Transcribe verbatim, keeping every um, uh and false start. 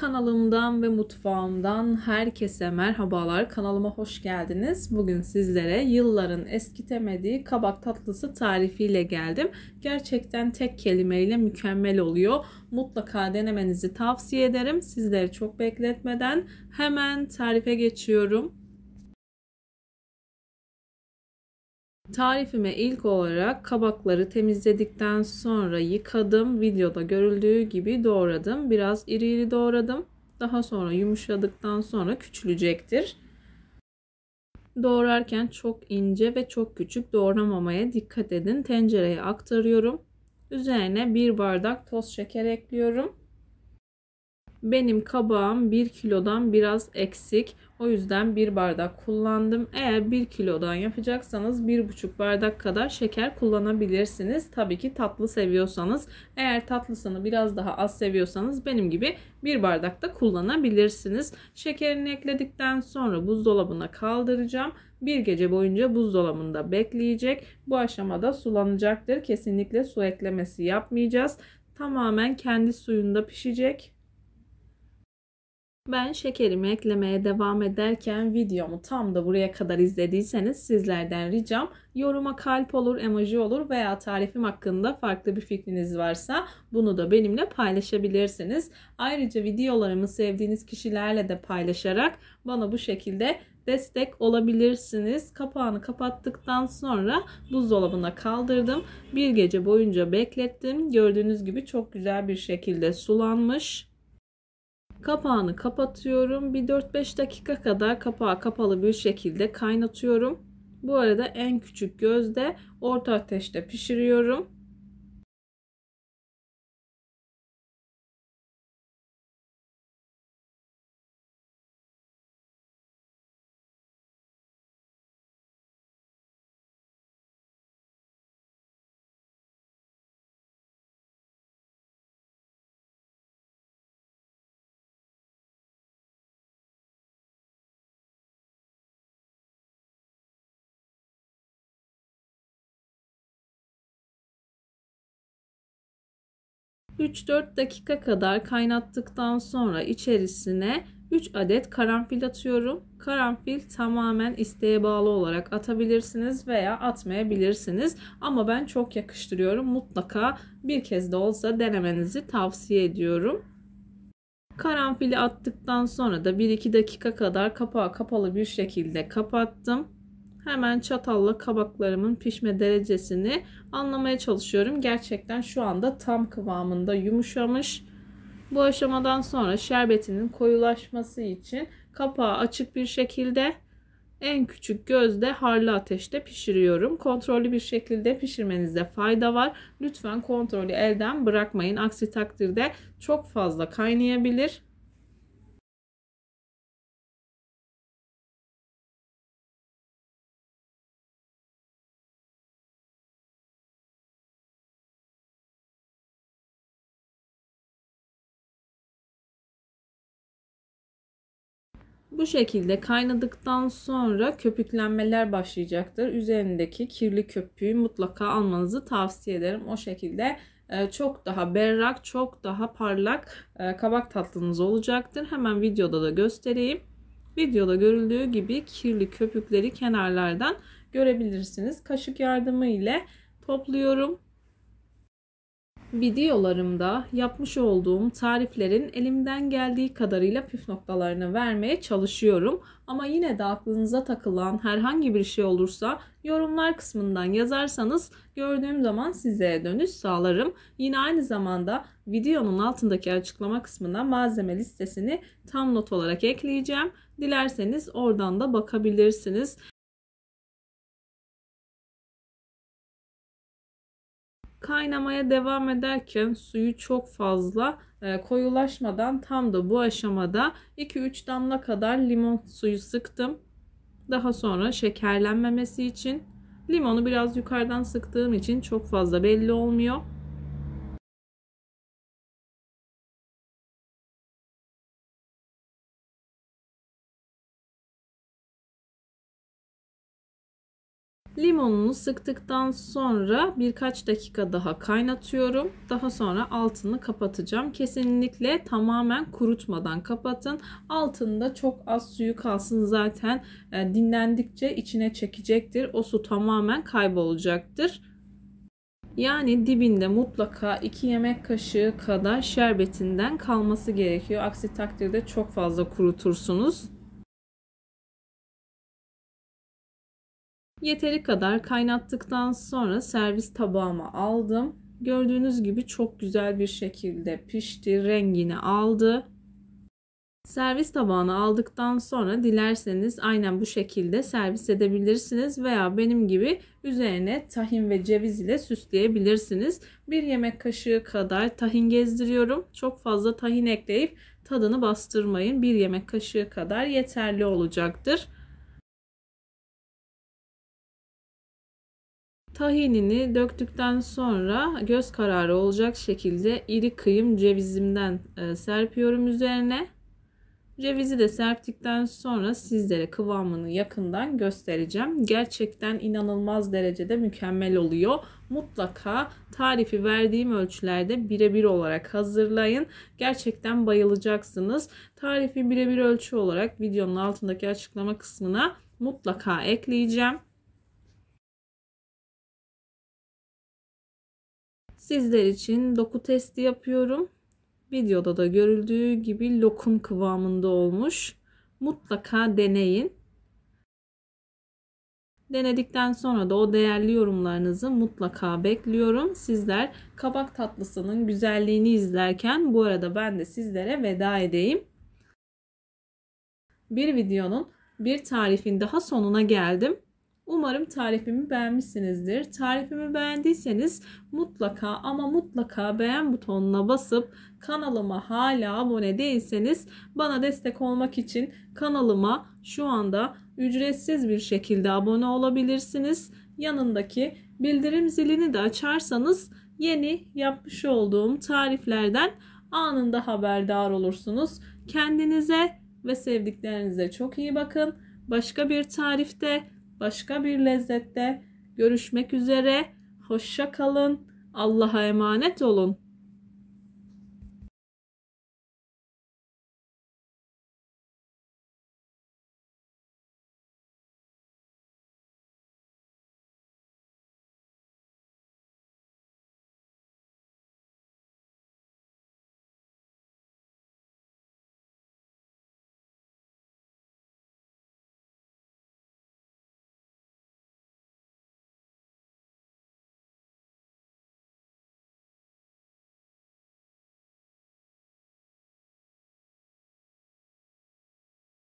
Kanalımdan ve mutfağımdan herkese merhabalar. Kanalıma hoş geldiniz. Bugün sizlere yılların eskitemediği kabak tatlısı tarifiyle geldim. Gerçekten tek kelimeyle mükemmel oluyor. Mutlaka denemenizi tavsiye ederim. Sizleri çok bekletmeden hemen tarife geçiyorum. Tarifime ilk olarak kabakları temizledikten sonra yıkadım. Videoda görüldüğü gibi doğradım. Biraz iri iri doğradım. Daha sonra yumuşadıktan sonra küçülecektir. Doğrarken çok ince ve çok küçük doğramamaya dikkat edin. Tencereye aktarıyorum. Üzerine bir bardak toz şeker ekliyorum. Benim kabağım bir kilodan biraz eksik. O yüzden bir bardak kullandım. Eğer bir kilodan yapacaksanız bir buçuk bardak kadar şeker kullanabilirsiniz. Tabii ki tatlı seviyorsanız. Eğer tatlısını biraz daha az seviyorsanız benim gibi bir bardak da kullanabilirsiniz. Şekerini ekledikten sonra buzdolabına kaldıracağım. Bir gece boyunca buzdolabında bekleyecek. Bu aşamada sulanacaktır. Kesinlikle su eklemesi yapmayacağız. Tamamen kendi suyunda pişecek. Ben şekerimi eklemeye devam ederken videomu tam da buraya kadar izlediyseniz sizlerden ricam yoruma kalp olur, emoji olur veya tarifim hakkında farklı bir fikriniz varsa bunu da benimle paylaşabilirsiniz. Ayrıca videolarımı sevdiğiniz kişilerle de paylaşarak bana bu şekilde destek olabilirsiniz. Kapağını kapattıktan sonra buzdolabına kaldırdım. Bir gece boyunca beklettim. Gördüğünüz gibi çok güzel bir şekilde sulanmış. Kapağını kapatıyorum. Bir dört beş dakika kadar kapağı kapalı bir şekilde kaynatıyorum. Bu arada en küçük gözde orta ateşte pişiriyorum. üç dört dakika kadar kaynattıktan sonra içerisine üç adet karanfil atıyorum. Karanfil tamamen isteğe bağlı olarak atabilirsiniz veya atmayabilirsiniz. Ama ben çok yakıştırıyorum. Mutlaka bir kez de olsa denemenizi tavsiye ediyorum. Karanfili attıktan sonra da bir iki dakika kadar kapağı kapalı bir şekilde kapattım. Hemen çatalla kabaklarımın pişme derecesini anlamaya çalışıyorum. Gerçekten şu anda tam kıvamında yumuşamış. Bu aşamadan sonra şerbetinin koyulaşması için kapağı açık bir şekilde en küçük gözde harlı ateşte pişiriyorum. Kontrollü bir şekilde pişirmenizde fayda var. Lütfen kontrolü elden bırakmayın. Aksi takdirde çok fazla kaynayabilir. Bu şekilde kaynadıktan sonra köpüklenmeler başlayacaktır. Üzerindeki kirli köpüğü mutlaka almanızı tavsiye ederim. O şekilde çok daha berrak, çok daha parlak kabak tatlınız olacaktır. Hemen videoda da göstereyim. Videoda görüldüğü gibi kirli köpükleri kenarlardan görebilirsiniz. Kaşık yardımı ile topluyorum. Videolarımda yapmış olduğum tariflerin elimden geldiği kadarıyla püf noktalarını vermeye çalışıyorum. Ama yine de aklınıza takılan herhangi bir şey olursa yorumlar kısmından yazarsanız gördüğüm zaman size dönüş sağlarım. Yine aynı zamanda videonun altındaki açıklama kısmına malzeme listesini tam not olarak ekleyeceğim. Dilerseniz oradan da bakabilirsiniz. Kaynamaya devam ederken suyu çok fazla e, koyulaşmadan tam da bu aşamada iki üç damla kadar limon suyu sıktım. Daha sonra şekerlenmemesi için limonu biraz yukarıdan sıktığım için çok fazla belli olmuyor. Limonunu sıktıktan sonra birkaç dakika daha kaynatıyorum. Daha sonra altını kapatacağım. Kesinlikle tamamen kurutmadan kapatın. Altında çok az suyu kalsın, zaten dinlendikçe içine çekecektir. O su tamamen kaybolacaktır. Yani dibinde mutlaka iki yemek kaşığı kadar şerbetinden kalması gerekiyor. Aksi takdirde çok fazla kurutursunuz. Yeteri kadar kaynattıktan sonra servis tabağıma aldım. Gördüğünüz gibi çok güzel bir şekilde pişti, rengini aldı. Servis tabağına aldıktan sonra dilerseniz aynen bu şekilde servis edebilirsiniz veya benim gibi üzerine tahin ve ceviz ile süsleyebilirsiniz. Bir yemek kaşığı kadar tahin gezdiriyorum. Çok fazla tahin ekleyip tadını bastırmayın. Bir yemek kaşığı kadar yeterli olacaktır. Tahinini döktükten sonra göz kararı olacak şekilde iri kıyım cevizimden serpiyorum üzerine. Cevizi de serptikten sonra sizlere kıvamını yakından göstereceğim. Gerçekten inanılmaz derecede mükemmel oluyor. Mutlaka tarifi verdiğim ölçülerde birebir olarak hazırlayın. Gerçekten bayılacaksınız. Tarifi birebir ölçü olarak videonun altındaki açıklama kısmına mutlaka ekleyeceğim. Sizler için doku testi yapıyorum. Videoda da görüldüğü gibi lokum kıvamında olmuş. Mutlaka deneyin. Denedikten sonra da o değerli yorumlarınızı mutlaka bekliyorum. Sizler kabak tatlısının güzelliğini izlerken bu arada ben de sizlere veda edeyim. Bir videonun, bir tarifin daha sonuna geldim. Umarım tarifimi beğenmişsinizdir. Tarifimi beğendiyseniz mutlaka ama mutlaka beğen butonuna basıp kanalıma hala abone değilseniz bana destek olmak için kanalıma şu anda ücretsiz bir şekilde abone olabilirsiniz. Yanındaki bildirim zilini de açarsanız yeni yapmış olduğum tariflerden anında haberdar olursunuz. Kendinize ve sevdiklerinize çok iyi bakın. Başka bir tarifte, başka bir lezzette görüşmek üzere. Hoşça kalın. Allah'a emanet olun.